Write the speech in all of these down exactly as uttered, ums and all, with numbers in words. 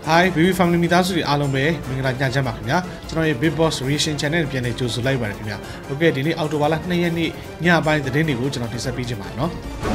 Hi, baby family မိသားစုတွေအားလုံးပဲမင်္ဂလာညချမ်းပါခင်ဗျာကျွန်တော်ရဲ့ Big Boss Reaction Channel ပြန်လည်ကြိုဆိုလိုက်ပါတယ်ခင်ဗျာဟုတ်ကဲ့ဒီနေ့အောက်တိုဘာလtwoရက်နေ့ညပိုင်းသတင်းတွေကိုကျွန်တော်တင်ဆက်ပေးချင်ပါတယ်နော်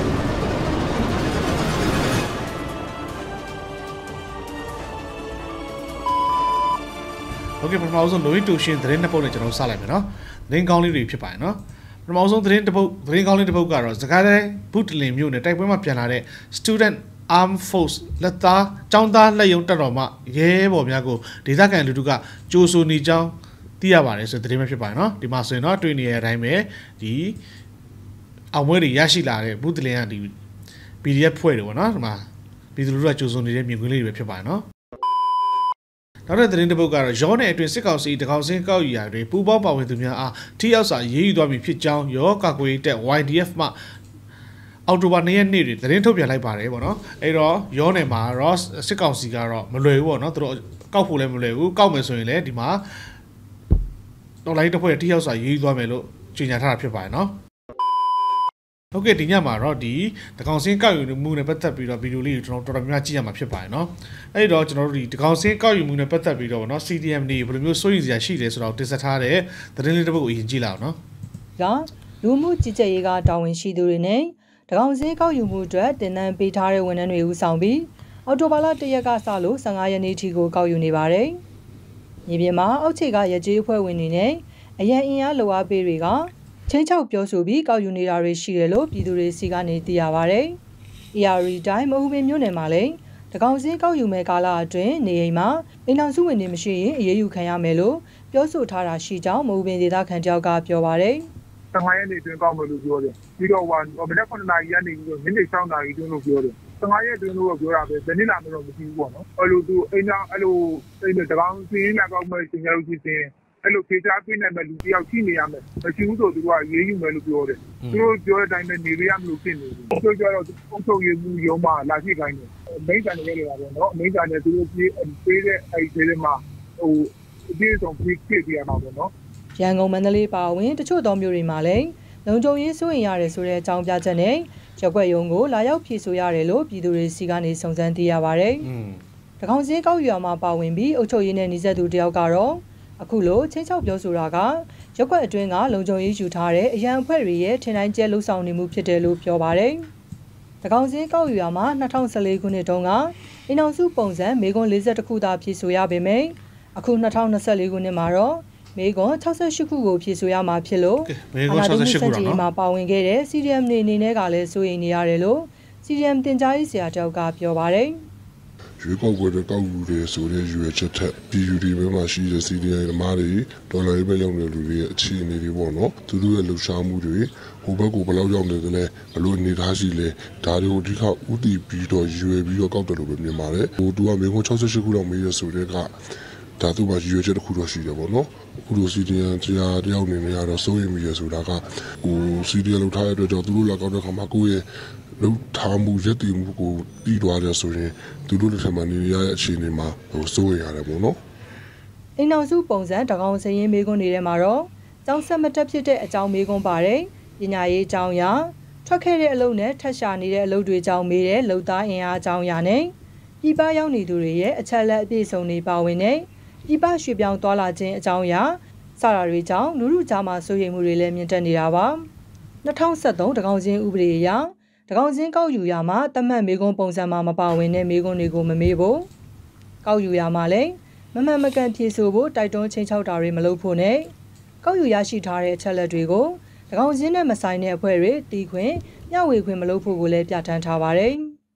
ဟုတ်ကဲ့ပထမဆုံး Louis Toshin သတင်းတစ်ပုဒ်နဲ့ကျွန်တော်စလိုက်မယ်နော်သတင်းကောင်းလေးတွေဖြစ်ပါတယ်နော်ပထမဆုံးသတင်းတစ်ပုဒ်သတင်းကောင်းလေးတစ်ပုဒ်ကတော့စကားတိုင်းဘူးတလင်မြို့နယ်တိုက်ပွဲမှာပြန်လာတဲ့ student Armed Force လက်သားចောင်းသားလက်ယုံတက်တော်မှရဲဘော်များကိုဒေသခံလူထုကကြိုးဆိုနေကြောင်းသိရပါတယ်ဆိုတဲ့သတင်းပဲဖြစ်ပါတယ်နော်ဒီမှာဆိုရင်တော့တွေ့နေရတဲ့အတိုင်းပဲဒီအောင်ပွဲတွေရရှိလာတဲ့ဘူးတလင်ကဒီ P D F ဖွဲ့တယ်ပေါ့နော်ဒီမှာပြည်သူလူထုကကြိုးဆိုနေတဲ့မြင်ကွင်းလေးတွေပဲဖြစ်ပါတယ်နော်နောက်တဲ့သတင်းတစ်ပုဒ်ကတော့ရောနယ်အတွင်းစစ်ကောင်စီတကောင်စင်းကောက်ယူရာတွေပူးပေါင်းပါဝင်သူများအားထိရောက်စွာရေးယူသွားပြီဖြစ်ကြောင်းရောကာကွယ်ရေးတပ် Y D F မှအောက်တိုဘာtwoရက်နေ့တွေသတင်းထုတ်ပြန်လိုက်ပါတယ်ပေါ့နော်အဲ့တော့ရောနယ်မှာရောစစ်ကောင်စီကတော့မလွယ်ဘူးပေါ့နော်သူတို့ကောက်ဖို့လည်းမလွယ်ဘူးကောက်မယ်ဆိုရင်လည်းဒီမှာတော်လိုင်းတစ်ဖွဲ့ထိရောက်စွာရေးယူသွားမယ်လို့ကြေညာထားတာဖြစ်ပါတယ်နော်ဟုတ်ကဲ့ဒီညမှာတော့ဒီတကောင်စင်းကောက်ယူမှုနဲ့ပတ်သက်ပြီးတော့ဗီဒီယိုလေးကိုကျွန်တော်တော်တော်များများကြည့်ရမှာဖြစ်ပါတယ်နော်အဲ့တော့ကျွန်တော်တို့ဒီတကောင်စင်းကောက်ယူမှုနဲ့ပတ်သက်ပြီးတော့ပေါ့နော် C D M တွေဘယ်လိုမျိုးစိုးရိမ်စရာရှိတယ်ဆိုတော့တင်ဆက်ထားတဲ့သတင်းလေးတစ်ပုဒ်ကိုအရင်ကြည့်လိုက်အောင်နော်ကလူမှုကြီးကြပ်ရေးကတာဝန်ရှိသူတွေနဲ့တကောင်စင်းကောက်ယူမှုအတွက်တင်နန်းပေးထားတဲ့ဝန်ထမ်းတွေဦးဆောင်ပြီးအော်တိုဘာလoneရက်ကစလို့fifteenရက်နေ့ထိကိုကောက်ယူနေပါတယ်။မြေပြင်မှာအောက်ခြေကရကြေးအဖွဲ့ဝင်တွေနဲ့အရန်အင်အားလိုအားပေးတွေကချင်းချောက်ပြောဆိုပြီးကောက်ယူနေတာတွေရှိတယ်လို့ပြည်သူတွေစီကနေသိရပါတယ်။ A R D တိုင်းမဟုတ်ဘဲမြို့နယ်မှာလည်းတကောင်စင်းကောက်ယူမဲ့ကာလအတွင်းနေအိမ်မှာအိမ်တော်စုဝင်တွေမရှိရင်အရေးယူခံရမယ်လို့ပြောဆိုထားတာရှိကြောင်းမဟုတ်ဘဲဒေသခံတယောက်ကပြောပါတယ်။ fifteenရက်နေ့တွင်ကောက်မယ်လို့ပြောတယ်ပြီးတော့ဟိုမနေ့9နာရီရက်နေပြီးတော့မိနစ်sixနာရီတွင်လို့ပြောတယ်fifteenရက်တွင်လို့ပြောတာပဲဘယ်နည်းလာမလို့မသိဘူးပေါ့နော်အဲ့လိုသူအိမ်သားအဲ့လိုအိမ်တကောင်စင်းလာကောက်မယ်ရှင်ရလို့ရှိရင်အဲ့လိုခေချာပြနေမယ်လူတယောက်ရှိနေရမယ်မရှိဘူးဆိုသူကရေးယူမယ်လို့ပြောတယ်သူတို့ပြောတဲ့အတိုင်းပဲနေရမလို့ဖြစ်နေတယ်သူပြောတော့အုပ်ချုပ်ရေးမှုရုံးမှာလာရှိခိုင်းတယ်မိန့်ကန်နေကြတာပေါ့နော်မိန့်ကန်နေသူတို့ပြေးပေးတဲ့အဲ့ဒီတွေမှာဟိုအပြေဆုံးပြေးဖြစ်ပြရမှာပေါ့နော်ရန်ကုန်မန္တလေးပါဝင်တချို့သောမြို့တွေမှာလည်းလုံခြုံရေးစိုးရိမ်ရတယ်ဆိုတဲ့အကြောင်းပြချက်နဲ့ရက်ွက်ရုံကိုလာရောက်ဖြေဆိုရတယ်လို့ပြည်သူတွေစီကနေစုံစမ်းသိရပါတယ်။တကောင်စင်းကောက်ယူရမှာပါဝင်ပြီးအုပ်ချုပ်ရေးနဲ့နှိစက်သူတယောက်ကတော့အခုလိုချင်းချောက်ပြောဆိုတာကရက်ွက်အတွင်းကလုံခြုံရေးယူထားတဲ့အရန်အဖွဲ့တွေရဲ့ထင်တိုင်းကျဲလှုပ်ဆောင်နေမှုဖြစ်တယ်လို့ပြောပါတယ်။တကောင်စင်းကောက်ယူရမှာtwenty fourteenခုနှစ်တုန်းကအင်အောင်စုပုံစံမေကွန်forty-oneခုသာဖြေဆိုရပေမယ့်အခုtwenty twenty-fourခုနှစ်မှာတော့မေကွန်sixty-eightခုကိုဖြည့်ဆိုရမှာဖြစ်လို့မေကွန်sixty-eightခုတော့မှာပါဝင်ခဲ့တဲ့ C D M နေအနေနဲ့ကလည်းစိုးရိမ်နေရတယ်လို့ C D M တင်ကြားရေးဆရာတယောက်ကပြောပါတယ်ရွေးကောက်ပွဲတွေကောက်ယူတယ်ဆိုတဲ့ရွေးချက်ထက်ပြည်သူတွေဘက်မှာရှိတဲ့ C D M ဓမ္မတွေဒေါ်လာရေးပဲရောက်နေတဲ့လူတွေရဲ့အခြေအနေတွေပေါ့နော်သူတို့ရဲ့လှုပ်ရှားမှုတွေဟိုဘက်ကိုဘယ်လောက်ရောက်နေသလဲဘယ်လိုအနေထားရှိလဲဒါတွေကိုဒီခါဥတီပြီးတော့ရွေးပြီးတော့ကောက်တယ်လို့ပဲမြင်ပါတယ်ဟိုသူကမေကွန်sixty-eightခုလောက်မေးရဆိုတဲ့ကဒါသူ့မှာရွေးချက်တစ်ခုတော့ရှိတယ်ပေါ့နော်အခုလို C D M တရားတယောက်အနေနဲ့ကတော့စိုးရိမ်မိရဆိုတာကဟို C D M လောက်ထားရတဲ့အတွက်ကြောင့်သူတို့လောက်ကောက်တဲ့ခါမှာကိုယ့်ရဲ့လောက်ထားမှုရက်တည်မှုကိုပြီးသွားတယ်ဆိုရင်သူတို့လက်ထက်မှာနေရတဲ့အခြေအနေမှာဟိုစိုးရိမ်ရတယ်ပေါ့နော်အိမ်တော်စုပုံစံတကောင်စရင်မေကွန်းနေတဲ့မှာတော့ကျောင်းဆက်မတက်ဖြစ်တဲ့အကြောင်းမေကွန်းပါတယ်ပညာရေးအကြောင်းအရာထွက်ခဲ့တဲ့အလုပ်နဲ့ထက်ရှာနေတဲ့အလုပ်တွေအကြောင်းမေးတဲ့လုံသားအင်အားအကြောင်းအရာနဲ့ပြည်ပရောက်နေသူတွေရဲ့အချက်လက်အပြည့်စုံတွေပါဝင်တဲ့ပြပရွှေပြောင်းသွားလာခြင်းအကြောင်းအရာစတာတွေကြောင့်လူလူကြားမှာစိုးရိမ်မှုတွေလည်းမြင့်တက်နေတာပါtwenty seventeenတကောင်စင်းဥပဒေအရတကောင်စင်းကောက်ယူရမှာတတ်မှတ်မေကွန်းပုံစံမှာမပါဝင်တဲ့မေကွန်းတွေကိုမမေးဖို့ကောက်ယူရမှာလည်းမမှန်မကန်ဖြေဆိုဖို့တိုက်တွန်းချင်းချောက်တာတွေမလုပ်ဖို့နဲ့ကောက်ယူရရှိထားတဲ့အချက်လက်တွေကိုတကောင်စင်းနဲ့မဆိုင်တဲ့အဖွဲ့တွေတီးခွင့်မျှဝေခွင့်မလုပ်ဖို့ကိုလည်းပြဋ္ဌာန်းထားပါတယ်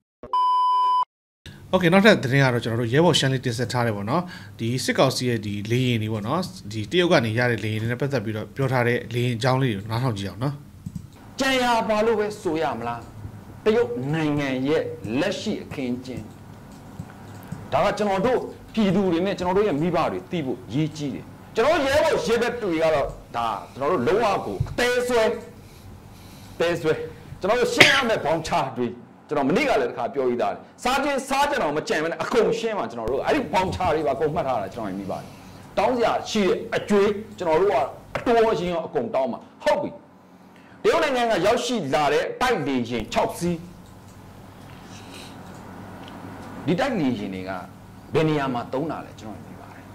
โอเคနောက်ထပ်သတင်းကတော့ကျွန်တော်တို့ရဲဘော်ရှမ်းလေးတင်ဆက်ထားတယ်ပေါ့နော်ဒီစစ်ကောင်စီရဲ့ဒီလေရင်တွေပေါ့နော်ဒီတရုတ်ကနေရတဲ့လေရင်တွေနဲ့ပတ်သက်ပြီးတော့ပြောထားတဲ့လေရင်အကြောင်းလေးတွေနားထောင်ကြည့်အောင်နော်ကြံရပါလို့ပဲဆိုရမလားတရုတ်နိုင်ငံရဲ့လက်ရှိအခင်းကျင်းဒါကကျွန်တော်တို့ပြည်သူတွေနဲ့ကျွန်တော်တို့ရဲ့မိဘတွေသိဖို့ရည်ကြီးတယ်ကျွန်တော်ရဲဘော်ရဲဘက်တွေကတော့ဒါကျွန်တော်တို့လုံးဝကိုအသေးဆွဲတဲဆွဲကျွန်တော်တို့ရှင်းရမယ့်ဘောင်ချတွေကျွန်တော်မနေ့ကလည်းတစ်ခါပြောရသားတယ်စားချင်းစားကြတော့မကြံမနဲ့အကုန်ရှင်းမှာကျွန်တော်တို့အဲ့ဒီဘောင်ချတွေပါအကုန်မှတ်ထားတာကျွန်တော်မြင်ပါတယ်တောင်းစရာရှိတဲ့အကျွေးကျွန်တော်တို့ကအတော်ရှင်ရောအကုန်တောင်းမှာဟုတ်ပြီတရုတ်နိုင်ငံကရောက်ရှိလာတဲ့တိုက်လေရင်sixစီးဒီတိုက်လေရင်တွေကဘယ်နေရာမှာသုံးတာလဲကျွန်တော်ပြပါတယ်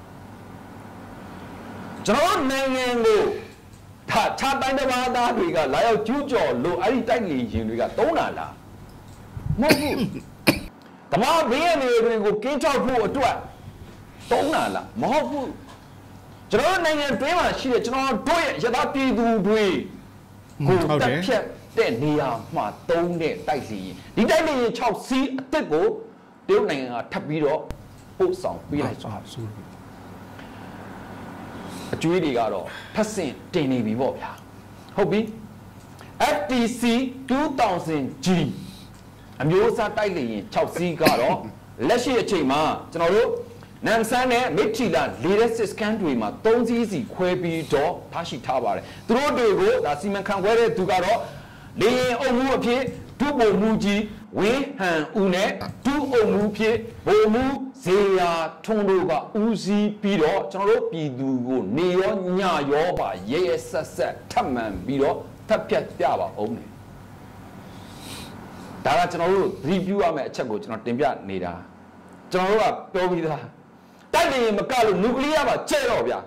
ကျွန်တော်နိုင်ငံကိုဒါခြားတိုင်းတစ်ပါးသားတွေကလာရောက်ကျူးကျော်လို့အဲ့ဒီတိုက်လေရင်တွေကသုံးတာလားမဟုတ်ဘူးတမန်ဘေးအနေတွေကိုကင်းချောက်ဖို့အတွက်သုံးတာလားမဟုတ်ဘူးကျွန်တော်နိုင်ငံတွင်းမှာရှိတဲ့ကျွန်တော်တို့ရဲ့ရသပြည်သူတွေကိုတက်ဖြတ်တဲ့နေရာမှာသုံးတဲ့တိုက်လေရင်ဒီတိုက်လေရင်၆စီးအစ်စ်ကိုတရုတ်နိုင်ငံကထပ်ပြီးတော့ပို့ဆောင်ပေးလိုက်သွားပြီအကျွေးတွေကတော့ထပ်ဆင့်တင်နေပြီပေါ့ဗျာဟုတ်ပြီ F T C two thousand G အမျိုးအစားတိုက်လေရင်၆စီးကတော့လက်ရှိအချိန်မှာကျွန်တော်တို့နမ်ဆန်နဲ့မိထီလာလေတဲ့စစ်စကန်တွေမှာ၃စီးစီခွဲပြီးတော့ထားရှိထားပါတယ်သူတို့တွေကိုဒါစီမံခန့်ခွဲတဲ့သူကတော့လေရင်အုပ်မှုအဖြစ်ဒုဗိုလ်မှူးကြီးဝင်းဟန်ဦးနဲ့ဒုအုပ်မှုဖြစ်ဗိုလ်မှူးဇေယျာထွန်းတို့ကဦးစီးပြီးတော့ကျွန်တော်တို့ပြည်သူကိုနေရောညရောပါရဲရဲဆက်ဆက်ထပ်မံပြီးတော့ထပ်ဖြတ်ပြပါအောင်တယ်ဒါကကျွန်တော်တို့ review ရမယ့်အချက်ကိုကျွန်တော်တင်ပြနေတာကျွန်တော်တို့ကပြောပြီးသားတိုက်နေမကလို့နျူကလ িয়ার ပါကျဲတော့ဗျာ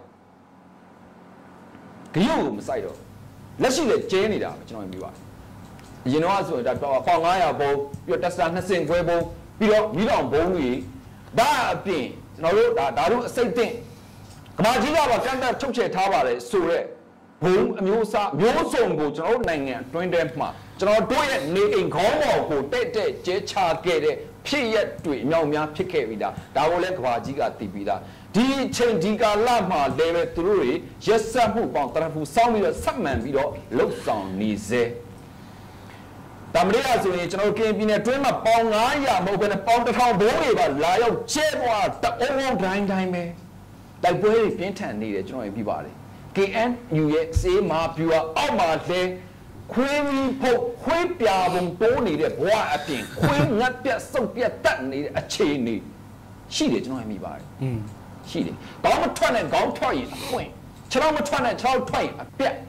ဂရုကိုမစိုက်တော့လက်ရှိလည်းကျဲနေတာပဲကျွန်တော်ပြောပါအရင်တော့ဆိုရင်ဒါပေါင်၅၀၀ဘုံပြီးတော့တက်စတာနှစ်ဆင့်ခွဲဘုံပြီးတော့မီးလောင်ဘုံတွေဒါအပြင်ကျွန်တော်တို့ဒါဒါတို့အစိတ်တင်ကမာကြီးကပါကန့်တက်ချုပ်ချယ်ထားပါတယ်ဆိုတော့ဘုံအမျိုးအစားမျိုးစုံကိုကျွန်တော်တို့နိုင်ငံအတွင်းထဲမှာကျွန်တော်တို့ရဲ့နေအိမ်ခေါင်းပေါ်ကိုတဲ့တဲ့ကျဲချခဲ့တဲ့ဖြစ်ရက်တွေအများများဖြစ်ခဲ့ပြီးသားဒါကိုလည်းကမာကြီးကတည်ပြီးသားဒီချိန်ဒီကာလမှာလည်းပဲသူတို့တွေရက်ဆက်မှုပေါင်းတရဖူစောင်းပြီးတော့ဆက်မှန်ပြီးတော့လှုပ်ဆောင်နေစေတမရဆိုရင်ကျွန်တော်ကင်းပြည်နယ်တွင်းမှာပေါင်၅၀၀မဟုတ်ဘဲနဲ့ပေါင်တစ်ထောင်ဘုံတွေပါလာရောက်ကျဲသွားတအုံးအုံးတိုင်းတိုင်းပဲတိုက်ပွဲတွေပြင်းထန်နေတယ်ကျွန်တော်ပြပါတယ် K N U ရဲ့စေးမာပြူအောက်မှာလဲခွေးပြီးဖုတ်ခွေးပြာပုံတိုးနေတဲ့ဘဝအပြင်ခွေးငတ်ပြတ်စုပ်ပြတ်တက်နေတဲ့အခြေအနေရှိတယ်ကျွန်တော်မြင်ပါတယ်อืมရှိတယ်ခေါင်းမထွက်နဲ့ခေါင်းထွက်ရင်အပွင့်ခြေထောက်မထွက်နဲ့ခြေထောက်ထွက်ရင်အပြက်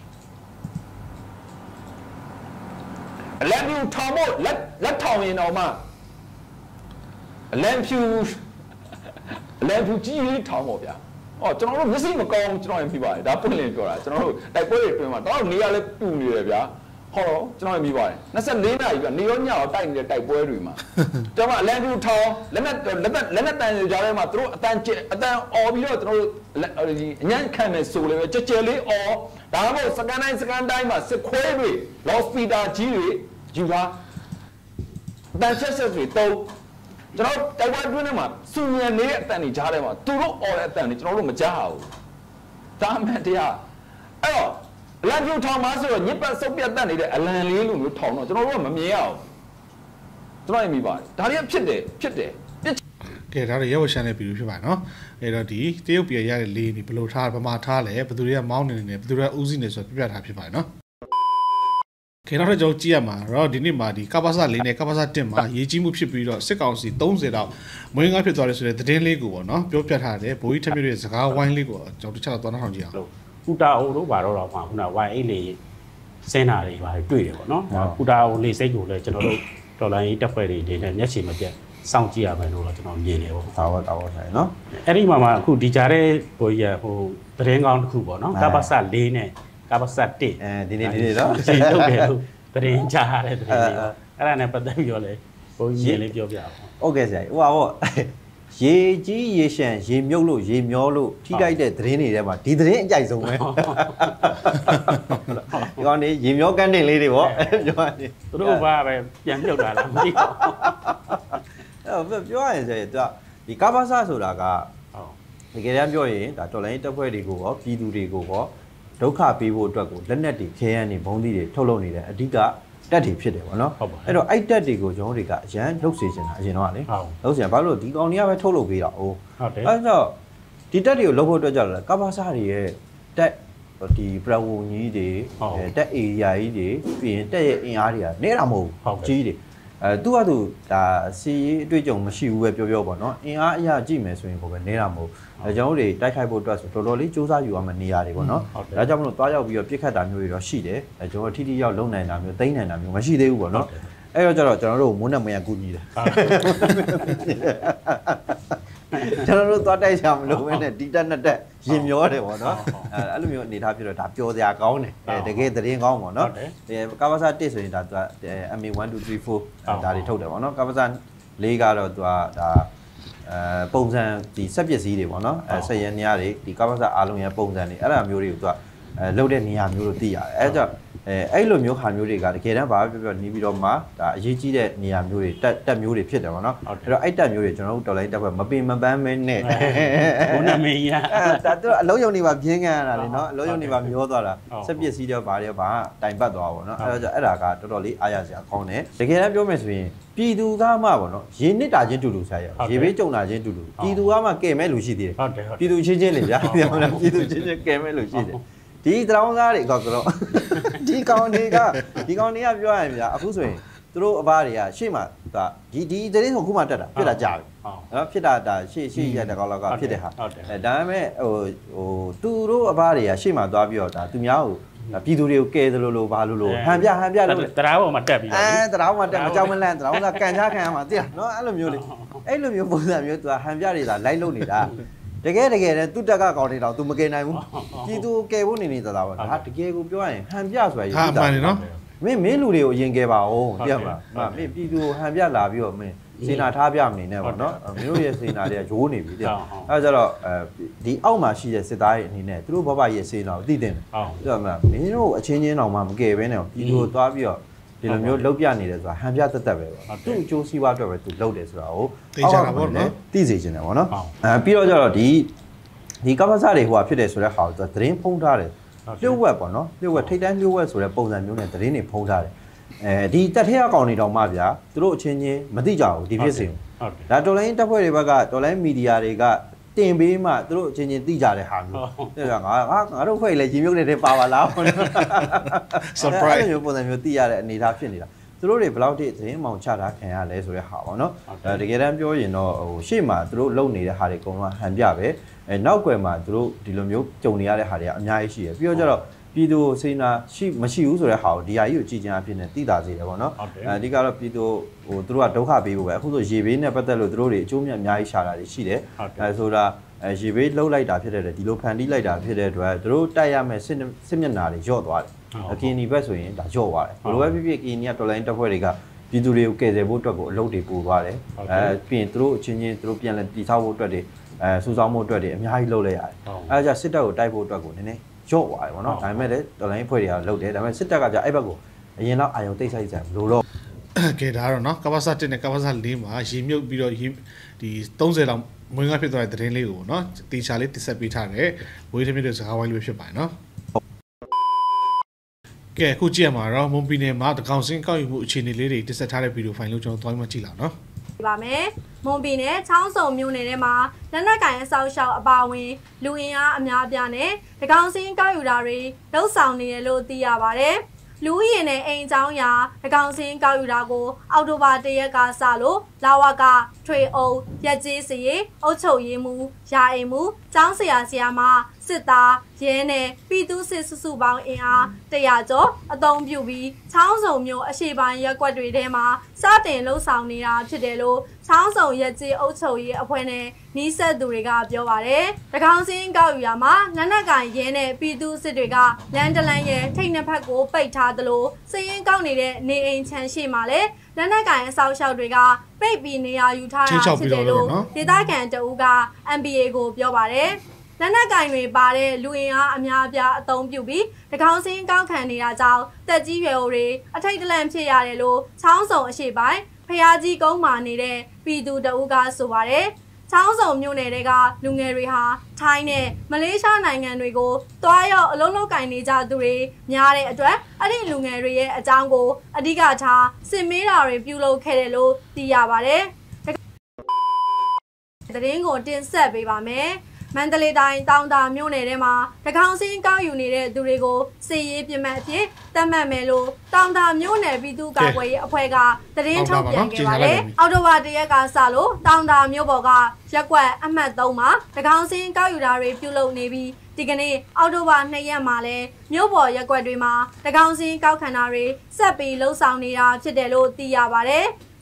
အလံဖြူထောင်ဖို့လက်လက်ထောင်ရင်တော့မှအလံဖြူအလံဖြူကြီးကြီးထောင်ဖို့ဗျာအော်ကျွန်တော်တို့မျက်စိမကောင်းကျွန်တော်ရင်ပြပါတယ်ဒါပွင့်လင်းပြောတာကျွန်တော်တို့တိုက်ပွဲတွေတွင်မှာတော့နေရာလဲပူနေတယ်ဗျာဟောတော့ကျွန်တော်ရင်ပြပါတယ်၂၄နာရီကနေရောညရောတိုက်နေတဲ့တိုက်ပွဲတွေမှာကျွန်တော်အလံဖြူထောင်လက်နဲ့လက်နဲ့လက်နဲ့တန်ကြတဲ့မှာသူတို့အတန်အတန်អော်ပြီးတော့ကျွန်တော်တို့အညံ့ခံမယ်ဆိုလေပဲကြဲကြဲလေးអော်ဒါမှမဟုတ်စကန်တိုင်းစကန်တိုင်းမှာစစ်ခွဲတွေလော့စပီတာကြီးတွေယူလာတန်ချက်ဆက်တွေတော့ကျွန်တော်တိုက်ပွဲတွင်းထဲမှာစူညံနေတဲ့အတန်တွေကြားထဲမှာသူတို့អော်တဲ့အတန်တွေကျွန်တော်တို့မကြားဘူးဒါမှန်တရားအဲ့တော့အလံပြူထောင်မှာဆိုတော့ညစ်ပတ်စုပ်ပြတ်တတ်နေတဲ့အလံလေးလိုမျိုးထောင်တော့ကျွန်တော်တို့ကမမြင်ရဘူးကျွန်တော်ရင်မိပါတယ်ဒါတွေကဖြစ်တယ်ဖြစ်တယ်ကဲဒါတွေရောက်ရှမ်းတဲ့ဗီဒီယိုဖြစ်ပါနော်အဲ့တော့ဒီတရုတ်ပြည်ရတဲ့လေးနေဘယ်လိုထားဗမာထားလဲဘယ်သူတွေကမောင်းနေနေဘယ်သူတွေကဦးစီးနေဆိုပြပြထားဖြစ်ပါတယ်နော်ခေနောက်ထပ်ကျွန်တော်ကြည့်ရမှာတော့ဒီနေ့မှာဒီကပ္ပစလေးနဲ့ကပ္ပစတစ်မှာရေးကြီးမှုဖြစ်ပြီးတော့စစ်ကောင်စီ၃၀တောင်မွေးငါဖြစ်သွားတယ်ဆိုတဲ့သတင်းလေးကိုပေါ့နော်ပြောပြထားတယ်ဘိုးကြီးထက်မြင့်ရဲ့စကားဝိုင်းလေးကိုကျွန်တော်တစ်ချက်တော့သွားနှောင်းကြည့်အောင်ကုတာအိုတို့ဘာတော့တော့မှာခုနဝိုင်းအိတ်လေးစင်းတာတွေပါတွေ့တယ်ပေါ့နော်ကုတာအိုလေးစိတ်ကိုလည်းကျွန်တော်တို့ဒေါ်လာရေးတက်ဖွဲ့တွေနေနဲ့မျက်ခြေမပြတ်စောင့်ကြည့်ရမယ်လို့တော့ကျွန်တော်မြင်တယ်ပေါ့ဒါတော့တော့ဆိုင်နော်အဲ့ဒီမှာမှအခုဒီကြားတဲ့ဘိုးကြီးဟိုသတင်းကောင်းတစ်ခုပေါ့နော်ကပ္ပစလေးနဲ့ကပ္ပစတစ်အဲဒီနေ့ဒီနေ့တော့ဒီလုပ်တယ်လို့သတင်းကြားရတဲ့သတင်းလေးပေါ့အဲ့ဒါနဲ့ပတ်သက်ပြီးတော့လေဘိုးကြီးလေးပြောပြအောင်ဟုတ်ကဲ့ဆရာဟိုပါပေါ့ရေကြီးရေရှမ်းရေမြုပ်လို့ရေမျောလို့ထိတိုက်တဲ့သတင်းတွေထဲမှာဒီသတင်းအကြိုက်ဆုံးပဲဒီကောင်နေရေမျောကန်းတင်လေးတွေပေါ့ပြောရရင်သူတို့ဘာပဲပြန်ပြုတ်လာလားမသိဘူးအဲ့ပြောရရင်ဆရာသူကဒီကပ္ပစဆိုတာကတကယ်တမ်းပြောရင်ဒါတော်လိုင်းတပ်ဖွဲ့တွေကိုရောပြည်သူတွေကိုရောဒုက္ခပေးဖို့အတွက်ကိုလက်နက်တွေခဲယမ်းတွေဘုံသီးတွေထုတ်လုပ်နေတယ်အဓိကတက်တွေဖြစ်တယ်ဗောနော်အဲ့တော့အဲ့တက်တွေကိုကျွန်တော်တွေကအရန်လှုပ်စေချင်တာအရင်တော့လေလှုပ်စေဘာလို့ဒီကောင်တွေကပဲထုတ်လုပ်ပေးတာအိုးအဲ့တော့ဒီတက်တွေကိုလှုပ်ဖို့အတွက်ကြတော့ကပ္ပစတွေရဲ့တက်ဒီပရဝုံကြီးတွေတက်အေရီယာကြီးတွေပြီးရင်တက်ရဲ့အင်အားတွေကနေတာမဟုတ်ကြီးတွေအဲသူကသူဒါစီရေးအတွေ့အကြုံမရှိဘူးပဲပြောပြောပေါ့နော်အင်အားအရာကြည့်မယ်ဆိုရင်ကိုပဲနေတာမဟုတ်အဲကျွန်တော်တို့တွေတိုက်ခိုက်ဖို့အတွက်ဆိုတော်တော်လေးစူးစမ်းယူရမယ့်နေရာတွေပေါ့နော်ဒါကြောင့်မလို့တွားရောက်ပြီးတော့ပြစ်ခတ်တာမျိုးတွေတော့ရှိတယ်အဲကျွန်တော်ထိထိရောက်လုံနိုင်တာမျိုးသိမ်းနိုင်တာမျိုးမရှိသေးဘူးပေါ့နော်အဲ့တော့ကျတော့ကျွန်တော်တို့မိုးနဲ့မရကူညီတယ်ကျွန်တော်တို့သွားတိုက်ချာမလို့ပဲနဲ့ဒီတက်နဲ့တက်ရင်မျောတယ်ပေါ့နော်အဲအဲ့လိုမျိုးအနေထားဖြစ်တော့ဒါပျော်စရာကောင်းတယ်တကယ်သတင်းကောင်းပေါ့နော်ဒီကာဘာစာတစ်ဆိုရင်ဒါသူက M A one two three four ဒါတွေထုတ်တယ်ပေါ့နော်ကာဘာစာလေးကတော့သူကဒါအဲပုံစံဒီစက်ပစ္စည်းတွေပေါ့နော်အဲစက်ရန်များတွေဒီကာဘာစာအားလုံးရဲ့ပုံစံတွေအဲ့ဒါမျိုးတွေကိုသူကအဲလုတ်တဲ့နေရာမျိုးလို့သိရတယ်အဲကြောင့်အဲအဲ့လိုမျိုးခါမျိုးတွေကတကယ်တမ်းဘာပဲပြောပြောနေပြီးတော့မှဒါအရေးကြီးတဲ့နေရာမျိုးတွေတက်တက်မျိုးတွေဖြစ်တယ်ပေါ့နော်အဲ့တော့အဲ့တက်မျိုးတွေကျွန်တော်တို့တော်လိုင်းတက်ဘက်မပင်မပန်းမင်းနဲ့ဘုန်းနမေးရဒါသူအလုံးယုံနေပါပြင်းကန်ရတာလေနော်အလုံးယုံနေပါမျောသွားတာစက်ပစ္စည်းတွေဘာတွေဘာတိုင်ပတ်သွားပါပေါ့နော်အဲ့တော့အဲ့ဒါကတော်တော်လေးအားရစရာကောင်းတယ်တကယ်တမ်းပြောမယ်ဆိုရင်ပြည်သူကမှပေါ့နော်ရေနစ်တာချင်းတူတူဆက်ရရေဘေးကြုံတာချင်းတူတူပြည်သူကမှကဲမဲ့လူရှိသေးတယ်ပြည်သူချင်းချင်းလေဗျာပြည်သူချင်းချင်းကဲမဲ့လူရှိတယ်ဒီတောင်းသားတွေကောကတော့ဒီကောင်တွေကဒီကောင်တွေကပြောရရင်ဗျာအခုဆိုရင်သူတို့အဘတွေကရှေ့မှာဒါဒီဒီသတင်းကိုခုမှတက်တာဖြစ်တာကြာပြီနော်ဖြစ်တာဒါရှေ့ရှေ့ရက်တကောင်လောက်ကဖြစ်တဲ့ဟာအဲဒါပေမဲ့ဟိုဟိုသူတို့အဘတွေကရှေ့မှာသွားပြီးတော့ဒါသူများကိုပြည်သူတွေကိုကဲသလိုလိုဘာလို့လို့ဟန်ပြဟန်ပြလို့တရားပေါ်မှာတက်ပြီးအဲတရားပေါ်မှာတက်အကြောင်းမလန့်တရားပေါ်ကကန်ချခံရမှာသိလားနော်အဲ့လိုမျိုးလေအဲ့လိုမျိုးပုံစံမျိုးသူကဟန်ပြတွေသာလိုက်လို့နေတာတကယ်တကယ်နဲ့သူ့တက်ကကောင်တွေတော့သူမကယ်နိုင်ဘူးပြည်သူကယ်ဖို့နေနေတာပါဒါတကယ်ကိုပြောရရင်ဟန်ပြဆိုတာရေးတာနော်မင်းမင်းလူတွေကိုအရင်ကယ်ပါဦးပြတ်ပါမင်းပြည်သူကိုဟန်ပြလာပြီးတော့မင်းစေနာထားပြမနေနဲ့ပေါ့နော်မင်းတို့ရဲ့စေနာတွေကဂျိုးနေပြီတဲ့အဲကြတော့အဲဒီအောက်မှာရှိတဲ့စစ်သားတွေအနေနဲ့သူတို့ဘဘရဲ့စေနာကိုသိတင်တယ်ပြတ်မလားမင်းတို့အချင်းချင်းတောင်မှမကယ်ဘဲနဲ့ပြည်သူကိုသွားပြီးတော့ဒီလိုမျိုးလောက်ပြနေတယ်ဆိုတာဟန်ပြတက်တက်ပဲပေါ့သူ့အကျိုးစီးပွားအတွက်ပဲသူလုပ်တယ်ဆိုတာကိုသိကြတာပေါ့နော်သိစေချင်တယ်ပေါ့နော်အဲပြီးတော့ကြတော့ဒီဒီကပ္ပစတွေဟိုဟာဖြစ်တယ်ဆိုတဲ့ဟာကိုသတင်းဖုံးထားတယ်လျှို့ဝှက်ပေါ့နော်လျှို့ဝှက်ထိတ်တန်းလျှို့ဝှက်ဆိုတဲ့ပုံစံမျိုးနဲ့သတင်းတွေဖုံးထားတယ်အဲဒီတက်ထဲအကောင်တွေတောင်မှဗျာသူတို့အချင်းချင်းမသိကြဘူးဒီဖြစ်စဉ်ဒါတော်လိုင်းတက်ဖွဲ့တွေဘက်ကတော်လိုင်းမီဒီယာတွေကတင်ပေးမှသူတို့အချင်းချင်းသိကြတဲ့ဟာမျိုးတဲ့ကငါငါငါတို့ဖွဲ့လေကြီးမြုပ်နေတဲ့ပါပါလား surprise မျိုးပုံစံမျိုးသိရတဲ့အနေအထားဖြစ်နေတာသူတို့တွေဘယ်လောက်ထိသတင်းမှောင်ချတာခံရလဲဆိုတဲ့ဟာပေါ့နော်အဲတကယ်တမ်းပြောရင်တော့ဟိုရှေ့မှာသူတို့လုံနေတဲ့ဟာတွေအကုန်လုံးဟန်ပြပဲအဲနောက်ွယ်မှာသူတို့ဒီလိုမျိုးကြုံနေရတဲ့ဟာတွေကအများကြီးရှိတယ်ပြီးတော့ကျတော့ပြည်သူစေနာရှိမရှိဘူးဆိုတဲ့ဟာကိုဒီဟာကြီးကိုကြည်ကြံအဖြစ်နဲ့သိတာစေတယ်ပေါ့နော်အဲအဓိကတော့ပြည်သူဟိုသူတို့ကဒုက္ခပေးဖို့ပဲအခုဆိုရေဘေးနဲ့ပတ်သက်လို့သူတို့တွေအကျိုးမြတ်အများကြီးရှာတာတွေရှိတယ်အဲဆိုတာအဲရေဘေးလှုပ်လိုက်တာဖြစ်တဲ့ဒီလိုဖန်တီးလိုက်တာဖြစ်တဲ့အတွက်သူတို့တိုက်ရမယ်စစ်စစ်မျက်နှာတွေညော့သွားတယ်အကင်းဒီဘက်ဆိုရင်ဒါညော့သွားတယ်ဘယ်လိုပဲဖြစ်ဖြစ်ကင်းနီကတော်လိုင်းတက်ဖွဲ့တွေကပြည်သူတွေကိုကယ်ဆယ်ဖို့အတွက်ကိုအလုပ်တွေပို့သွားတယ်အဲပြီးရင်သူတို့အချင်းချင်းသူတို့ပြန်လည်တည်ဆောက်ဖို့အတွက်တွေအဲစူးစောင်းမှုအတွက်တွေအများကြီးလုပ်လိုက်ရတယ်အဲဒါကြောင့်စစ်တပ်ကိုတိုက်ဖို့အတွက်ကိုနည်းနည်းရော့သွားတယ်ပေါ့နော်ဒါပေမဲ့လည်းတော်လိုင်းဖွဲ့တွေကလုပ်တယ်ဒါပေမဲ့စစ်တပ်ကကြာအဲ့ဘက်ကိုအရင်တော့အာယုံတိတ်ဆိုင်ဆိုင်မလို့တော့ကဲဒါတော့နော်ကပ္ပစတစ်နဲ့ကပ္ပစလေးမှာရေမြုပ်ပြီးတော့ဒီသုံးဆယ်လောက်မွေးငါဖြစ်သွားတဲ့သတင်းလေးကိုနော်တေချာလေးတစ်ဆက်ပေးထားတယ်ဝေးသမီးတို့စကားဝိုင်းလေးဖြစ်ပါတယ်နော်ကဲအခုကြည့်ရမှာတော့မွန်ပြည်နယ်မှာတကောင်စင်းကောက်ယူမှုအခြေအနေလေးတွေတစ်ဆက်ထားတဲ့ဗီဒီယိုဖိုင်လို့ကျွန်တော်သွားမှကြည့်လာနော်ဒီပါမယ်မွန်ပြည်နယ်ချောင်းစုံမြို့နယ်ထဲမှာလက်နက်ကင်အဆောက်အအုံအပါအဝင်လူအင်အားအများအပြားနဲ့တကောင်စင်းကောက်ယူတာတွေလှုပ်ဆောင်နေတယ်လို့သိရပါတယ်လူဦးရေနဲ့အိမ်ချောင်းရာတကောင်စင်းကောက်ယူတာကိုအောက်တိုဘာတရက်ကစလို့လာဝကထွေအုပ်ရက်ကြီးစီအုပ်ချုပ်ရေးမှူးယာအိမ်မှူးကျောင်းဆရာဆရာမစစ်သားရဲနဲ့ပြည်သူစစ်စုစုပေါင်းအင်အားတရာကျော်အသုံးပြုပြီးချောင်းစုံမျိုးအရှိပိုင်းရက်ကွက်တွေထဲမှာစတင်လှုပ်ဆောင်နေတာဖြစ်တယ်လို့ချောင်းစုံရက်ကြီးအုပ်ချုပ်ရေးအဖွဲ့နဲ့နီးစပ်သူတွေကပြောပါတယ်။တကောင်စင်းကောက်ယူရမှာလက်နက်ကင်ရဲနဲ့ပြည်သူစစ်တွေကလန်တလန်ရဲ့ထိတ်နှစ်ဖက်ကိုပိတ်ထားသလိုစည်ရင်ကောက်နေတဲ့နေအိမ်ချမ်းရှိမှလည်းလက်နက်ကင်အဆောက်အအုံတွေကပိတ်ပြီးနေရာယူထားတာဖြစ်တယ်လို့ဒေသခံတအူးက M B A ကိုပြောပါတယ်။လက်နက်ကင်တွေပါတဲ့လူအင်အားအများအပြားအသုံးပြုပြီးတကောင်စင်းကောက်ခံနေတာကြောင့်တက်ကြီးရွယ်အိုတွေအထိတ်တလန့်ဖြစ်ရတယ်လို့ချောင်းစုံအရှိပိုင်းဖျားကြီးကုန်းမှာနေတဲ့ပြည်သူတအူးကဆိုပါတယ်။ချောင်းစုံမြို့နယ်တွေကလူငယ်တွေဟာထိုင်းနဲ့မလေးရှားနိုင်ငံတွေကိုတွားရောက်အလုံးလုံးကင်နေကြသူတွေများတဲ့အတွက်အဲ့ဒီလူငယ်တွေရဲ့အကြောင်းကိုအဓိကထားစစ်မေးတာတွေပြုလုပ်ခဲ့တယ်လို့သိရပါတယ်။သတင်းကိုတင်ဆက်ပေးပါမယ်။မန္တလေးတိုင်းတောင်တာမြို့နယ်ထဲမှာတကောင်စင်းကောက်ယူနေတဲ့သူတွေကိုစစ်ရေးပြမှတ်အဖြစ်သတ်မှတ်မယ်လို့တောင်တာမြို့နယ်ပြည်သူ့ကာကွယ်ရေးအဖွဲ့ကသတင်းထုတ်ပြန်ခဲ့ပါတယ်။အော်တိုဘာတရက်ကစလို့တောင်တာမြို့ပေါ်ကရက်ကွက်အမှတ်သုံးမှာတကောင်စင်းကောက်ယူတာတွေပြုလုပ်နေပြီးဒီကနေ့အော်တိုဘာနှစ်ရက်မှာလဲမြို့ပေါ်ရက်ကွက်တွေမှာတကောင်စင်းကောက်ခံတာတွေဆက်ပြီးလှုပ်ဆောင်နေတာဖြစ်တယ်လို့သိရပါတယ်။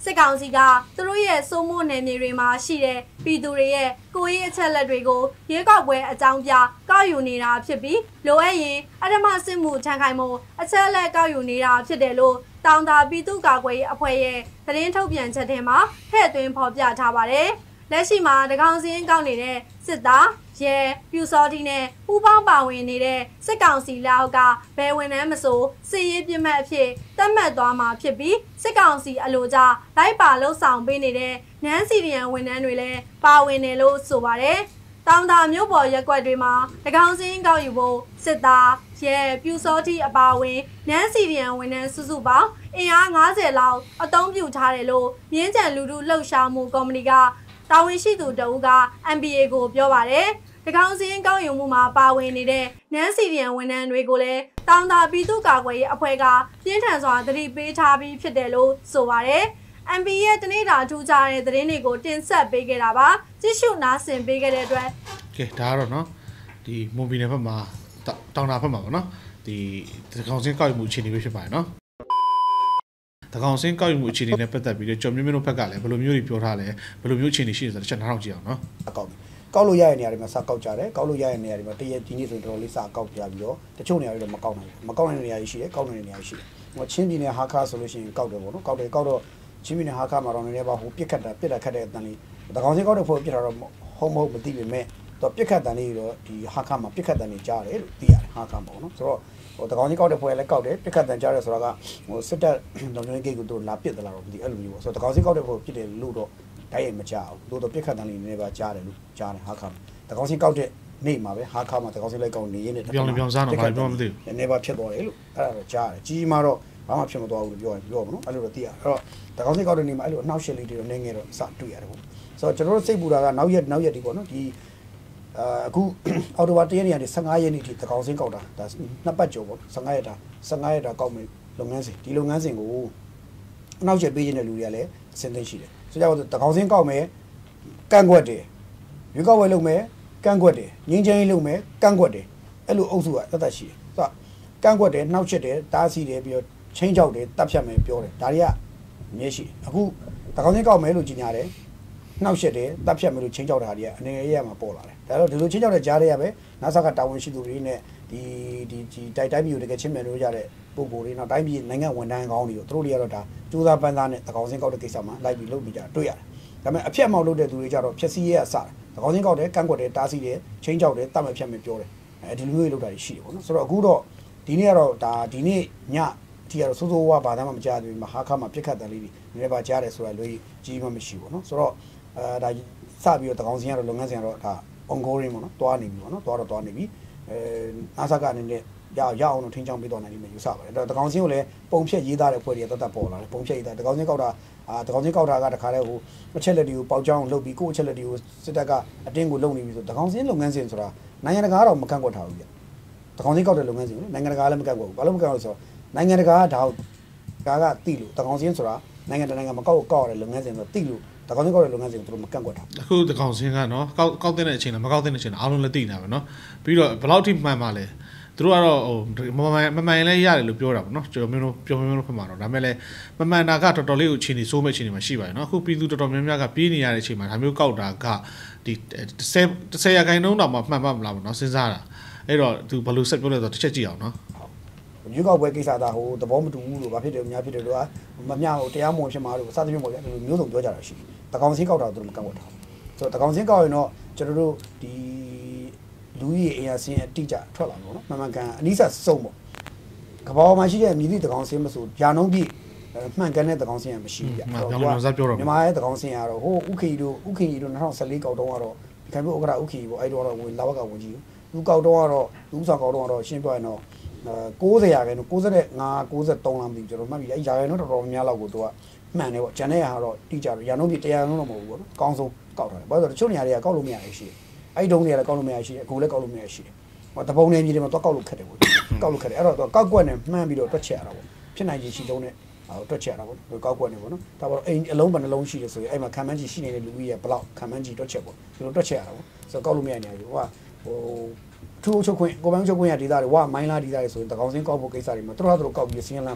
စစ်ကောင်စီကသူတို့ရဲ့စိုးမိုးနယ်မြေတွေမှာရှိတဲ့ပြည်သူတွေရဲ့ကိုယ်ရေးအချက်လက်တွေကိုရဲကောက်ပွဲအကြောင်းပြကောက်ယူနေတာဖြစ်ပြီးလိုအပ်ရင်အဓမ္မစစ်မှုထမ်းခိုင်းမှုအချက်လက်ကောက်ယူနေတာဖြစ်တယ်လို့တောင်သာပြည်သူ့ကာကွယ်ရေးအဖွဲ့ရဲ့သတင်းထုတ်ပြန်ချက်ထဲမှာထည့်သွင်းဖော်ပြထားပါတယ်။လက်ရှိမှာတကောင်စင်းကောက်နေတဲ့စစ်သားရဲပြူစောတိနဲ့ပူပေါင်းပါဝင်နေတဲ့စစ်ကောင်စီလက်အောက်ကဘယ်ဝန်ထမ်းမဆိုစစ်ရေးပြစ်မှတ်အဖြစ်သတ်မှတ်သွားမှာဖြစ်ပြီးစစ်ကောင်စီအလိုကျလိုက်ပါလှုပ်ဆောင်ပေးနေတဲ့နန်းစီရီယန်ဝန်ထမ်းတွေလည်းပါဝင်တယ်လို့ဆိုပါတယ်။တောင်သာမြို့ပေါ်ရက်ကွက်တွေမှာတကောင်စင်းကောက်ယူဖို့စစ်သားရဲပြူစောတိအပါအဝင်နန်းစီရီယန်ဝန်ထမ်းစုစုပေါင်းအင်အား၅၀လောက်အသုံးပြုထားတယ်လို့မြင်းကြံလူထုလှုပ်ရှားမှုကော်မတီကတာဝန်ရှိသူတဦးက M B A ကိုပြောပါတယ်။တကောင်စင်းကောက်ယူမှုမှာပါဝင်နေတဲ့နန်းစီရီယန်ဝန်ထမ်းတွေကိုလည်းတောင်သာပြည်သူ့ကာကွယ်ရေးအဖွဲ့ကပြင်းထန်စွာသတိပေးထားပြီးဖြစ်တယ်လို့ဆိုပါတယ်။ M B A ရဲ့တနေ့တာထူးခြားတဲ့သတင်းတွေကိုတင်ဆက်ပေးခဲ့တာပါ။ကြည့်ရှုနားဆင်ပေးခဲ့တဲ့အတွက်ကဲဒါကတော့နော်ဒီမွန်ပြည်နယ်ဘက်မှာတောင်တာဘက်မှာပေါ့နော်ဒီတကောင်စင်းကောက်ယူမှုအခြေအနေပဲဖြစ်ပါတယ်နော်တကောင်စင်းကောက်ယူမှုအခြေအနေနဲ့ပတ်သက်ပြီးတော့ကျော်မျိုးမျိုးတို့ဘက်ကလည်းဘယ်လိုမျိုးတွေပြောထားလဲဘယ်လိုမျိုးအခြေအနေရှိလဲဆိုတော့တစ်ချက်နားထောင်ကြည့်အောင်နော်အကောက်ကောက်လို့ရတဲ့နေရာတွေမှာစကောက်ကြတယ်ကောက်လို့ရတဲ့နေရာတွေမှာတရက်ဒီနေ့ဆိုရင်တော်တော်လေးစကောက်ကြပြီးတော့တချို့နေရာတွေတော့မကောက်နိုင်ဘူးမကောက်နိုင်တဲ့နေရာတွေရှိတယ်ကောက်နိုင်တဲ့နေရာတွေရှိတယ်ဟိုချင်းပြည်နယ်ဟာခါဆိုလို့ရှိရင်ကောက်တယ်ပေါ့နော်ကောက်တယ်ကောက်တော့ချင်းပြည်နယ်ဟာခါမှာတော့နည်းနည်းပါဟိုပြစ်ခတ်တာပြစ်တာခတ်တဲ့အတန်လေးတကောင်စင်းကောက်တဲ့ဖို့ပြစ်တာတော့ဟုတ်မဟုတ်မသိပေမဲ့တော့ပြစ်ခတ်တန်လေးတော့ဒီဟာခါမှာပြစ်ခတ်တန်လေးကြားတယ်လို့သိရတယ်ဟာခါပေါ့နော်ဆိုတော့ဟိုတကောင်ကြီးကောက်တဲ့ဖွဲလည်းကောက်တယ်ပြစ်ခတ်တန်ကြားတယ်ဆိုတာကဟိုစစ်တပ်လုံခြုံရေးဂိတ်ကိုတို့လာပစ်သလားတော့မသိအဲ့လိုမျိုးပေါ့ဆိုတော့တကောင်ကြီးကောက်တဲ့ဖွဲပြစ်တယ်လို့တော့တိုက်ရိုက်မကြားဘူးတို့တော့ပြစ်ခတ်တန်လေးနည်းနည်းပါကြားတယ်လို့ကြားတယ်ဟာခါတကောင်ကြီးကောက်တဲ့နေ့မှာပဲဟာခါမှာတကောင်ကြီးလိုက်ကောက်နေရင်းနဲ့ပြောင်းပြောင်းစားတော့ဘာပြောမသိဘူးနည်းနည်းပါဖြစ်သွားတယ်လို့အဲ့ဒါတော့ကြားတယ်ကြီးမာတော့ဘာမှဖြစ်မသွားဘူးလို့ပြောရင်ပြောပါမနော်အဲ့လိုတော့သိရအဲ့တော့တကောင်ကြီးကောက်တဲ့နေ့မှာအဲ့လိုအနှောက်အယှက်လေးတွေတော့နေငယ်တော့စတွေ့ရတယ်ပေါ့ဆိုတော့ကျွန်တော်တို့စိတ်ပူတာကနောက်ရက်နောက်ရက်ဒီပေါ့နော်ဒီအခုအော်တိုဘာတရက်နေ့ကနေဆယ့်ငါးရက်နေ့ထိတကောင်စင်းကောက်တာဒါနှစ်ပတ်ကျော်ပေါ့ဆယ့်ငါးရက်တာဆယ့်ငါးရက်တာကောက်မယ်လုပ်ငန်းစဉ်ဒီလုပ်ငန်းစဉ်ကိုအနောက်ချက်ပေးခြင်းတဲ့လူတွေကလည်းအစင်းသိရှိတယ်ဆိုကြတော့တကောင်စင်းကောက်မယ်ကန့်ကွက်တယ်ရွေးကောက်ဝယ်လုပ်မယ်ကန့်ကွက်တယ်ငင်းချင်းလုပ်မယ်ကန့်ကွက်တယ်အဲ့လိုအုပ်စုကတတ်တတ်ရှိတယ်ဆိုတော့ကန့်ကွက်တယ်နှောက်ချက်တယ်တားဆီးတယ်ပြီးတော့ချင်းချောက်တယ်တပ်ဖြတ်မယ်ပြောတယ်ဒါတွေကအမြဲရှိအခုတကောင်စင်းကောက်မယ်လို့ကြီးညာတယ်နှောက်ရက်တယ်တပ်ဖြတ်မယ်လို့ချင်းချောက်တာတွေအနေနဲ့ရမှာပေါ်လာတယ်ဒါတော့ဒီလိုချင်းချောက်တဲ့ကြားတွေရပဲနာဆာကတာဝန်ရှိသူတွေနဲ့ဒီဒီဒီတိုက်တိုင်းပြည်ကိုတကယ်ချင်းမြန်လို့ရတဲ့ပုံကိုယ်တွေနောက်တိုင်းပြည်နိုင်ငံဝန်ထမ်းကောင်းတွေကိုသူတို့တွေကတော့ဒါစူးစမ်းပန်းစားနဲ့တကောင်စင်းကောက်တဲ့ကိစ္စမှာလိုက်ပြီးလုပ်နေကြတွေ့ရတယ်ဒါပေမဲ့အဖြတ်မောက်လုပ်တဲ့သူတွေကြတော့ဖြက်စီးရဲအစတကောင်စင်းကောက်တယ်ကန့်ကွက်တယ်တားဆီးတယ်ချင်းချောက်တယ်တပ်မဖြတ်မယ်ပြောတယ်အဲဒီလိုမျိုးလုပ်တာတွေရှိတယ်ပေါ့နော်ဆိုတော့အခုတော့ဒီနေ့ကတော့ဒါဒီနေ့ညဒီကတော့စိုးစိုးဝါဘာသာမှမကြားသေးဘူးမဟာခါမှာပြစ်ခတ်တယ်လေးတွေနည်းနည်းပါကြားတယ်ဆိုတာလို့ကြီးမှမရှိဘူးနော်ဆိုတော့အဲဒါစပြီးတော့တကောင်စင်းကတော့လုပ်ငန်းစဉ်ကတော့ဒါ ongoing ပေါ့နော်တွားနေပြီပေါ့နော်တွားတော့တွားနေပြီအဲနာဆာကအနေနဲ့ရရအောင်တော့ထင်းချောင်းပေးတော့နိုင်လိမ့်မယ်ယူဆပါတယ်အဲ့တော့တကောင်စင်းကိုလည်းပုံဖြတ်ရေးသားတဲ့ဖွဲ့တွေကတတ်တတ်ပေါ်လာတယ်ပုံဖြတ်ရေးသားတကောင်စင်းကောက်တာအာတကောင်စင်းကောက်တာကတခါတည်းဟိုအချက်လက်တွေကိုပေါက်ကြောင်းလုပ်ပြီးကိုယ့်အချက်လက်တွေကိုစစ်တပ်ကအတင်းကိုလုပ်နေပြီဆိုတကောင်စင်းလုပ်ငန်းစဉ်ဆိုတာနိုင်ငံတကာကတော့မကန့်ကွက်ထားဘူးပြတကောင်စင်းကောက်တဲ့လုပ်ငန်းစဉ်ကိုနိုင်ငံတကာလည်းမကန့်ကွက်ဘူးဘာလို့မကန့်ကွက်လဲဆိုတော့နိုင်ငံတကာကဒါကာကတိလို့တကောင်စင်းဆိုတာနိုင်ငံတကာနိုင်ငံမကောက်ကောက်ရတဲ့လုပ်ငန်းစဉ်ဆိုတိလို့တကောင်စင်းကောက်တဲ့လုပ်ငန်းစဉ်ကိုသူတို့မကန့်ကွက်တာအခုတကောင်စင်းကနော်ကောက်ကောက်တဲ့အချိန်နဲ့မကောက်တဲ့အချိန်နဲ့အားလုံးလည်းသိနေတာပဲနော်ပြီးတော့ဘယ်လောက်ထိမှန်ပါလဲသူတို့ကတော့ဟိုမမှန်မမှန်လည်းရတယ်လို့ပြောတာပေါ့နော်ကျွန်တော်မျိုးတို့ပြောမျိုးတို့ဖက်မှာတော့ဒါပေမဲ့လည်းမမှန်တာကတော်တော်လေးကိုအချိန်ကြီးစိုးမဲ့အချိန်တွေမှာရှိပါတယ်နော်အခုပြည်သူတော်တော်များများကပြေးနေရတဲ့အချိန်မှာဒါမျိုးကောက်တာကဒီဆယ်ဆယ်ရာခိုင်နှုန်းတောင်မှမှန်ပါမလားပေါ့နော်စဉ်းစားတာအဲ့တော့သူဘယ်လိုဆက်ပြောလဲဆိုတော့တစ်ချက်ကြည့်အောင်နော်ရွေးကောက်ပွဲကိစ္စသားဟိုသဘောမတူဘူးလို့ဘာဖြစ်တယ်အများဖြစ်တယ်လို့မမျှဟိုတရားမဝင်ဖြစ်မှာလို့စသဖြင့်ပေါ့ဗျာဒီလိုမျိုးစုံပြောကြတာရှိတယ်တကောင်စင်းကောက်တာသူတို့မကန့်ကွက်တာဆိုတော့တကောင်စင်းကောက်ရင်တော့ကျွန်တော်တို့ဒီလူကြီးအင်အားစင်းအတိအကျထွက်လာတော့နော်မှန်မှန်ကန်အနည်းဆက်စုံပေါ့ကဘာပေါ်မှာရှိတဲ့မြည်သည့်တကောင်စင်းမဆိုယာနှုံးပြည့်မှန်ကန်တဲ့တကောင်စင်းကမရှိဘူးဗျာမြန်မာရဲ့တကောင်စင်းကတော့ဟိုဥခေတို့ဥခေတို့၂၀၁၄ကောက်တော့ကတော့ဒီခိုင်ဖို့ဥက္ကဋ္ဌဥခေပေါ့အဲ့တော့တော့ဝင်လာဘက်ကဝင်ကြည့်သူကောက်တော့ကတော့သူဥဆောင်ကောက်တော့ကတော့ရှင်းပြရင်တော့၉၀ရာခိုင်နှုန်း၉၅ ၉၃လောက်မသိဘူးကျွန်တော်မှတ်ပြီအဲ့ရာခိုင်နှုန်းတော်တော်များလောက်ကိုသူကမှန်တယ်ပေါ့ဂျန်တဲ့ဟာတော့တိကျတယ်ရာနှုန်းပြတရားနှုန်းတော့မဟုတ်ဘူးပေါ့နော်အကောင်းဆုံးကောက်ထားတယ်ဘာလို့လဲဆိုတော့တချို့နေရာတွေကကောက်လို့မရရရှိတယ်အဲ့တုံးတွေကလည်းကောက်လို့မရရှိတယ်အခုလည်းကောက်လို့မရရှိတယ်ဟောတပုံနေမြေတွေမှာတော့ကောက်လို့ခက်တယ်ပေါ့ကောက်လို့ခက်တယ်အဲ့တော့ကောက်ကွက်နဲ့မှန်းပြီးတော့တွက်ချက်ရတာပေါ့ဖြစ်နိုင်ကြီးရှိတုံးနဲ့တွက်ချက်ရတာပေါ့ကောက်ကွက်နေပေါ့နော်ဒါပေါ့အိမ်အလုံးပါနှလုံးရှိတယ်ဆိုရင်အဲ့မှာခံမှန်းကြီးရှိနေတဲ့လူကြီးရဲ့ဘလောက်ခံမှန်းကြီးတွက်ချက်ပေါ့ဒီလိုတွက်ချက်ရတာပေါ့ဆိုတော့ကောက်လို့မရနေဘူးဟိုကဟိုထူးချုပ်ခွင့်ကိုပန်းချုပ်ခွင့်ရဒေသတွေဝါမိုင်းလာဒေသတွေဆိုရင်တကောင်စင်းကောက်ဖို့ကိစ္စတွေမှာတော်တော်တော်ကောက်ပြီးစင်းလန့်ပို့တယ်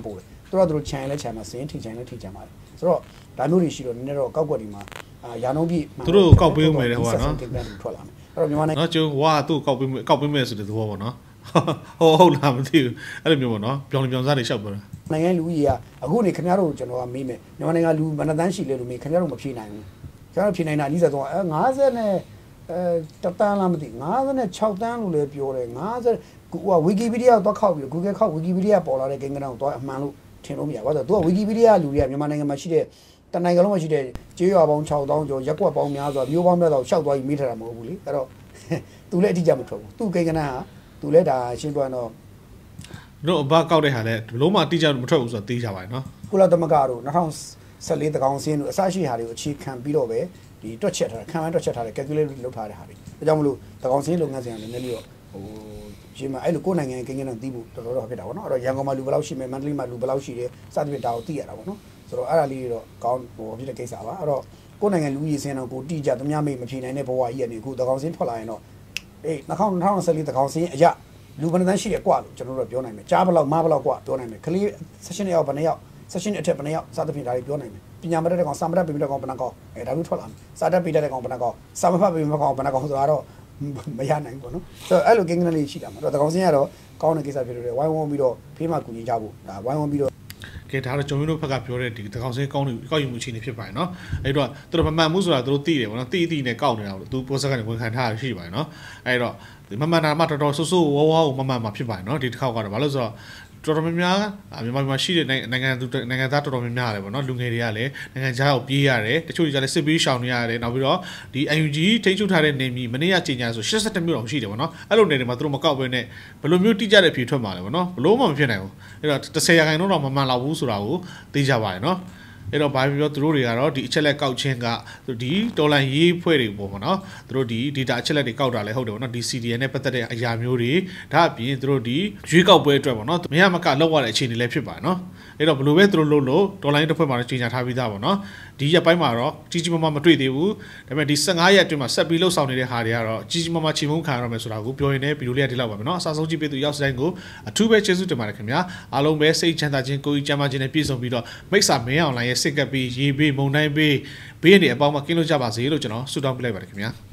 တို့တို့ခြံလဲခြံမှာစင်းထိခြံလဲထိခြံပါတယ်ဆိုတော့ဒါမျိုးတွေရှိတော့နည်းတော့ကောက်ကွက်ဒီမှာအာရာနှုန်းပြည့်သူတို့ကောက်ပေးဦးမယ်တဲ့ဟိုကနော်ထွက်လာမယ်အဲ့တော့မြန်မာနိုင်ငံနော်ကျုံဝါသူ့ကောက်ပေးကောက်ပေးမယ်ဆိုတဲ့သဘောပေါ့နော်ဟုတ်ဟုတ်လားမသိဘူးအဲ့လိုမျိုးပေါ့နော်ပြောင်းပြောင်းစားတွေရှောက်ပါလားနိုင်ငံလူကြီးကအခုနေခင်ဗျားတို့ကျွန်တော်ကမေးမယ်မြန်မာနိုင်ငံလူမနတန်းရှိလေလို့မေးခင်ဗျားတို့မဖြေနိုင်ဘူးခင်ဗျားတို့ဖြေနိုင်တာအနည်းဆုံးအဲငါးဆယ်နဲ့အဲတတန်းလားမသိငါးဆယ်နဲ့ခြောက်တန်းလို့လည်းပြောတယ်ငါးဆယ်ဟိုဝီကီပီဒီးယားကိုသွားခောက်ပြီး Google ခောက် Wikipedia ပေါ်လာတဲ့ကိန်းဂဏန်းကိုသွားအမှန်လို့ထင်လို့မရဘူးဆိုတော့သူက Wikipedia လူတွေကမြန်မာနိုင်ငံမှာရှိတဲ့တနိုင်ငံလုံးမှာရှိတဲ့ကျေးရွာပေါင်းခြောက်သောင်းကျော်ရက်ကွက်ပေါင်းများစွာမျိုးပေါင်းများစွာရှောက်သွားပြီးမိထားတာမဟုတ်ဘူးလေအဲ့တော့သူလည်းအတိအကျမထွက်ဘူးသူကိန်းဂဏန်းဟာသူလည်းဒါရှင်းပြတော့တို့အဘကောက်တဲ့ဟာလည်းဘလုံးမတိကျမထွက်ဘူးဆိုတော့သိကြပါရဲ့နော်ကုလသမဂ္ဂတို့၂၀၁၄တကောင်စင်းတို့အစရှိဟာတွေကိုအခြေခံပြီးတော့ပဲဒီတွက်ချက်ထားတယ်ခံမှန်းတွက်ချက်ထားတယ် calculate လုပ်ထားတဲ့ဟာတွေဒါကြောင့်မလို့တကောင်စင်းလုပ်ငန်းစဉ်ကလည်းနည်းနည်းတော့ဟိုရှင်းမအဲ့လိုကိုယ်နိုင်ငံကိန်းဂဏန်းသိဖို့တော်တော်တော့ဖြစ်တာပေါ့နော်အဲ့တော့ရန်ကုန်မှာလူဘယ်လောက်ရှိမယ်မန္တလေးမှာလူဘယ်လောက်ရှိတယ်စသဖြင့်ဒါကိုသိရတာပေါ့နော်ဆိုတော့အဲ့ဒါလေးတော့ကောင်းဟိုဖြစ်တဲ့ကိစ္စပါအဲ့တော့ကိုယ်နိုင်ငံလူကြီးစင်းတော့ကိုတိကျသူများမေ့မဖြေနိုင်တဲ့ဘဝကြီးကနေအခုတကောင်စင်းထွက်လာရင်တော့အေး၂၀၁၄တကောင်စင်းအရလူဘယ်နှန်းရှိတယ်ကွာလို့ကျွန်တော်တို့ပြောနိုင်မယ်ကြားဘလောက်မားဘလောက်ကွာပြောနိုင်မယ်ကလေး session ရောက်ဘယ်နှယောက် session အထက်ဘယ်နှယောက်စသဖြင့်ဒါတွေပြောနိုင်မယ်ပညာမတတ်တဲ့ကောင်စာမတတ်ပြီးတဲ့ကောင်ဘယ်နှကောင်အဲဒါမျိုးထွက်လာမယ်စာတတ်ပြီးတဲ့ကောင်ဘယ်နှကောင်စာမဖတ်ပြီးတဲ့ကောင်ဘယ်နှကောင်ဆိုတော့မရနိုင်ဘူးပေါ့နော်ဆိုတော့အဲ့လိုကိန်းဂဏန်းလေးရှိတာမှာတော့တကောင်စင်းကတော့ကောင်းတဲ့ကိစ္စဖြစ်လို့ဝိုင်းဝန်းပြီးတော့ဖေးမှကူညီကြဖို့ဒါဝိုင်းဝန်းပြီးတော့ကဲဒါတော့ကျွန်တော်တို့ဘက်ကပြောတဲ့ဒီတကောင်စင်းကောင်းနေကောက်ယူမှုအခြေအနေဖြစ်ပါတယ်နော်အဲ့တော့သူတို့မမှန်မှုဆိုတာသူတို့သိတယ်ပေါ့နော်သိသိနဲ့ကောက်နေတာလို့သူပိုစက်ကနေဝန်ခံထားရရှိပါတယ်နော်အဲ့တော့မမှန်တာမှတော်တော်ဆိုးဆိုးဝါးဝါးကိုမမှန်မှာဖြစ်ပါတယ်နော်ဒီတစ်ခေါက်ကတော့ဘာလို့ဆိုတော့တော်တော်များများမြန်မာပြည်မှာရှိတဲ့နိုင်ငံသူနိုင်ငံသားတော်တော်များများရတယ်ပေါ့နော်လူငယ်တွေကလည်းနိုင်ငံခြားကိုပြေးရတယ်တချို့တွေကလည်းစစ်ပေးရှောင်နေရတယ်နောက်ပြီးတော့ဒီ အန် ယူ ဂျီ ထိန်းချုပ်ထားတဲ့နေမီမနေ့ကကြေညာဆို၈၁မြို့တောင်ရှိတယ်ပေါ့နော်အဲ့လိုနေတွေမှာသူတို့မကောက်ဘဲနဲ့ဘယ်လိုမျိုးတိကျတဲ့ဖြေထွက်မှာလဲပေါ့နော်ဘလို့မှမဖြစ်နိုင်ဘူးအဲ့တော့၁၀ရာခိုင်နှုန်းတော့မမှန်တော့ဘူးဆိုတာကိုသိကြပါရဲ့နော်အဲ့တော့ဘာဖြစ်ပြောသူတို့တွေကတော့ဒီအချက်လက်ကောက်ချင်းကဒီတော်လန်ရေးဖွဲ့တွေပေါ့နော်သူတို့ဒီ data အချက်လက်တွေကောက်တာလည်းဟုတ်တယ်ပေါ့နော်ဒီ စီ ဒီ အန် နဲ့ပတ်သက်တဲ့အရာမျိုးတွေဒါအပြင်သူတို့ဒီရွေးကောက်ပွဲအတွက်ပေါ့နော်မရမကလောက်ရတဲ့အခြေအနေလည်းဖြစ်ပါနော်အဲ့တော့ဘယ်လိုပဲသူတို့လုပ်လို့တော်လိုင်းတစ်ဖွဲ့မှာတော့ကြီးညာထားပြီးသားပေါ့နော်ဒီရက်ပိုင်းမှာတော့ကြီးကြီးမားမားမတွေ့သေးဘူးဒါပေမဲ့ဒီ၁၅ရက်အတွင်းမှာဆက်ပြီးလှုပ်ဆောင်နေတဲ့ဟာတွေကတော့ကြီးကြီးမားမားချိန်မုံခံရတော့မယ်ဆိုတာကိုပြောရင်လည်းဗီဒီယိုလေးကဒီလောက်ပါမယ်နော်အစားဆုံးကြည့်ပေးသူရောက်စတိုင်းကိုအထူးပဲကျေးဇူးတင်ပါတယ်ခင်ဗျာအားလုံးပဲစိတ်ချမ်းသာခြင်းကိုယ်ကြီးကျန်းမာခြင်းနဲ့ပြည့်စုံပြီးတော့မိစ္ဆာမင်းအောင်လိုင်းရဲ့စိတ်ကပ်ပြီးရေပေးမုန်တိုင်းပေးဘေးနေအပေါင်းမှာကင်းလို့ကြပါစေလို့ကျွန်တော်ဆုတောင်းပေးလိုက်ပါတယ်ခင်ဗျာ